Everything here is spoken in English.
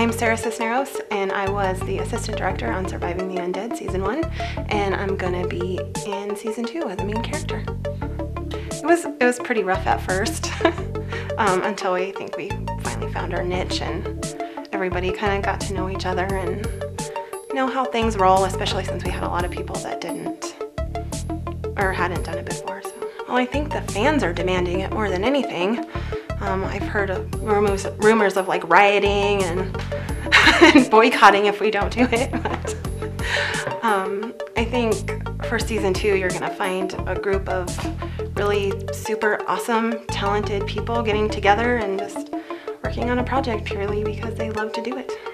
I'm Sarah Cisneros, and I was the assistant director on Surviving the Undead Season 1, and I'm gonna be in Season 2 as the main character. It was pretty rough at first, until I think we finally found our niche and everybody kind of got to know each other and know how things roll, especially since we had a lot of people that didn't or hadn't done it before. So, well, I think the fans are demanding it more than anything. I've heard of rumors of like rioting and, and boycotting if we don't do it. But I think for Season 2, you're gonna find a group of really super awesome, talented people getting together and just working on a project purely because they love to do it.